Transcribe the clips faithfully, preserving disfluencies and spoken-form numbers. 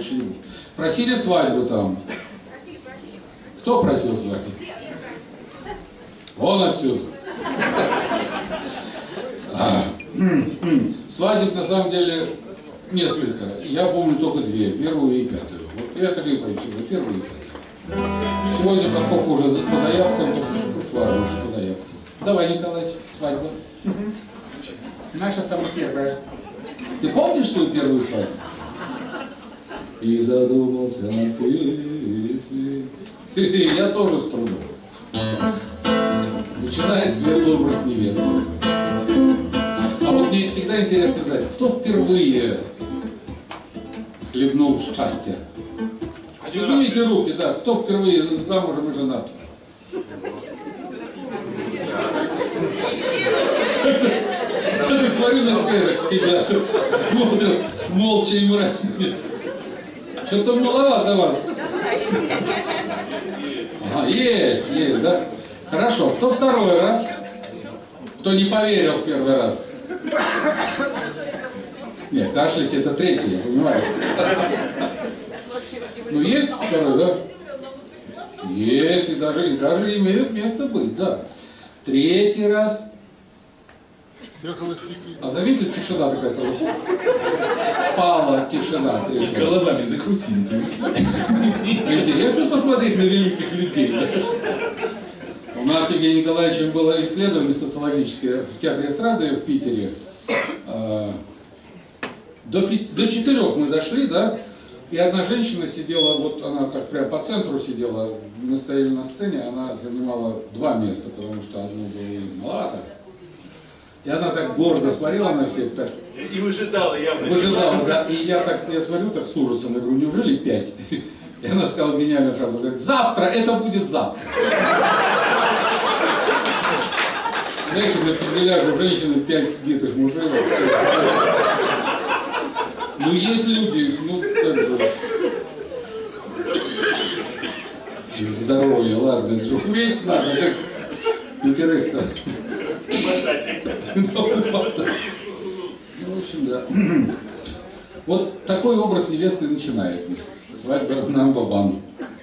больше не будет. Просили свадьбу там. Просили, просили. Кто просил свадьбу? Вон отсюда. А, свадеб на самом деле несколько. Я помню только две, первую и пятую. Вот я так и помню, первую и пятую. Сегодня, поскольку уже по заявкам, ладно, уже по заявкам. Давай, Николай, свадьба. Наша с тобой первая. Ты помнишь свою первую свадьбу? И задумался над песней. Я тоже с трудом. Начинает светлый образ невесты. А вот мне всегда интересно знать, кто впервые хлебнул счастье? Поднимите руки, да, кто впервые замужем и женат? Я так смотрю на это себя, смотрят молча и мрачно. Что-то маловато вас. Ага, есть, есть, да? Хорошо, кто второй раз? Кто не поверил в первый раз? Нет, кашлять это третий, я понимаю. Ну есть второй, да? Есть, и даже, и даже имеют место быть, да. Третий раз. А заметили, тишина такая сразу. Спала тишина. И головами закрутили. Интересно посмотреть на великих людей. Да? У нас с Евгением Николаевичем было исследование социологическое в Театре эстрады в Питере. До, до четырех мы дошли, да, и одна женщина сидела, вот она так прямо по центру сидела, мы стояли на сцене, она занимала два места, потому что одно было ей маловато. И она так гордо смотрела на всех, так. И выжидала явно. Выжидала, да. И я так, я смотрю так с ужасом, я говорю, неужели пять? И она сказала гениальную фразу, говорит, завтра, это будет завтра. Знаете, на фюзеляже у женщины пять сбитых мужей. Ну, есть люди, ну, как бы... Здоровье, ладно, это же хуреть надо, как пятерых-то. Ну, в общем, да. Вот такой образ невесты начинает. Свадьба number one.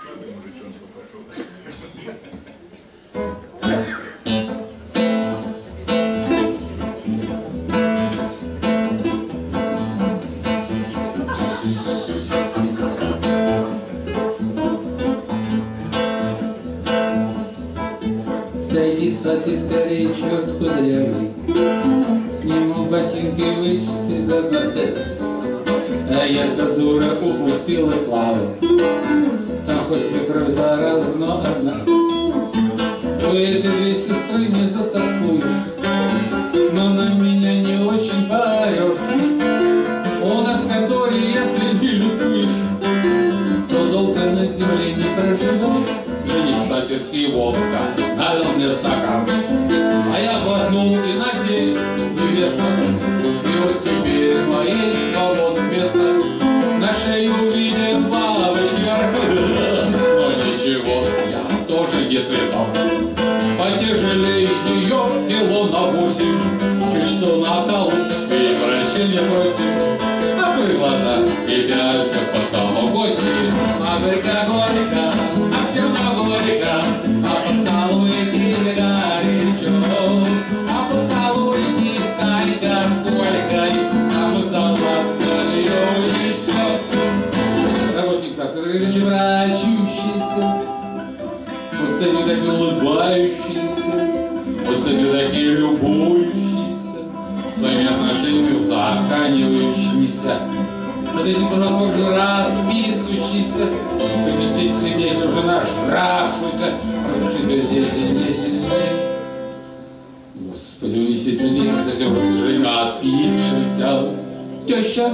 Сойди, сваты, скорее, черт кудрявый, к нему ботинки вычисти до дна. А я-то дура упустила славу, там хоть свекровь зараз, но одна. У этой две сестры не затаскуешь, но на меня не очень поорешь. У нас в конторе, если не лютуешь, то долго на земле не проживешь. Жених статецкий воска налил мне стакан, а я глотнул и надел невесту. И вот теперь моей свободы место на шею видит бабочки. Но ничего, я тоже не цветок, потяжелее ее кило на восемь. Чуть что на толу и прощения просим, а вы глаза кипятся потому гости. А горько-горько, а все равно горько, а поцелуйте горячо, а поцелуйте сколько, сколько, а мы согласны еще. Работник ЗАГСа, Рыжий врачущийся, пустыню такие улыбающиеся, пустыню такие любующиеся, своими отношениями заканчивающимися. Вот эти просто расписывающиеся, принесите сидеть уже нажравшуюся, разрешите здесь и здесь и здесь. Господи, унесите сидеть совсем, к сожалению, опившийся. Теща.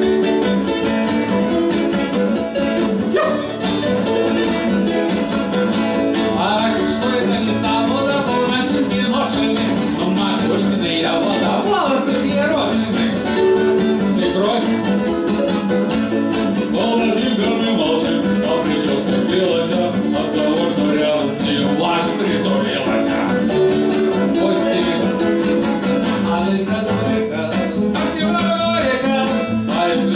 Ах, что это не та вода, бурматинки ношены, но макушкины я вода, волосы ерошены. Свекровь. Полнотиками молчит, а прическа сбилась от того, что рядом с ней влажь притулилась. Гости. А горько-горько, а всем горько, а если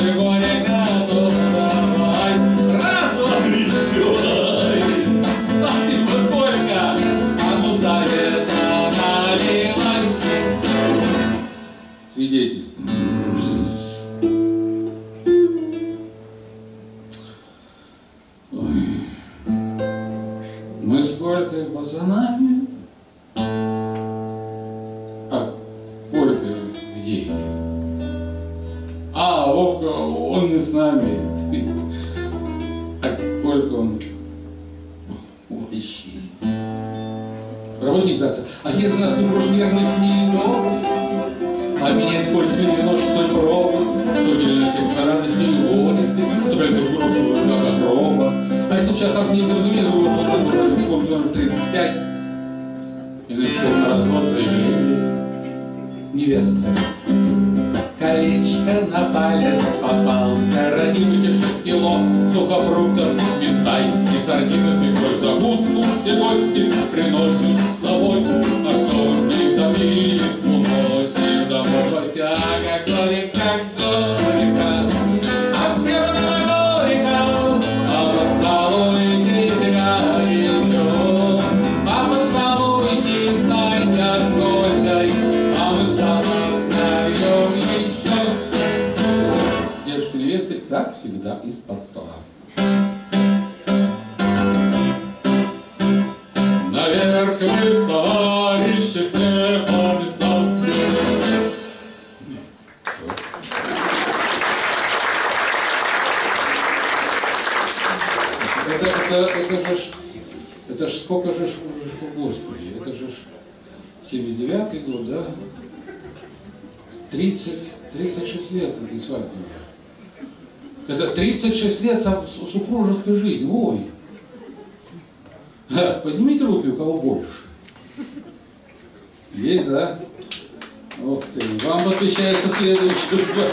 пацанами. А Колька где? А, Вовка, он не с нами. А Колька, он вообще. Работник ЗАГСа. Отец нас не прошлый верность не доблесть, а менять скользкое вино шестой пробы, что для всех радости и горести, что прям как грустную, как гроба. А сейчас так не недоразумение, помню, номер тридцать пять, и написал на развод заявление. Невеста. Колечко на палец попался, родимый держит кило сухофруктов, минтай и сардины с икрой. Закуску все гости приносят с собой, а что не томили, уносит домой гостя. Как горько, как горько, а всем нам горько, а поцелуйте себя еще, а поцелуйте, станьте с горькой, а мы с тобой знаем еще. Девушка невесты, как всегда, из-под стола. Наверх вы, товарищи, все по местам. Это, это, это же, это ж сколько же, господи, это же семьдесят девятый год, да? тридцать, тридцать шесть лет этой свадьбы. Это тридцать шесть лет супружеской жизни, ой. Поднимите руки, у кого больше. Есть, да? Ух ты, вам посвящается следующий год.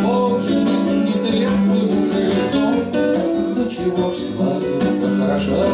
Хорошо.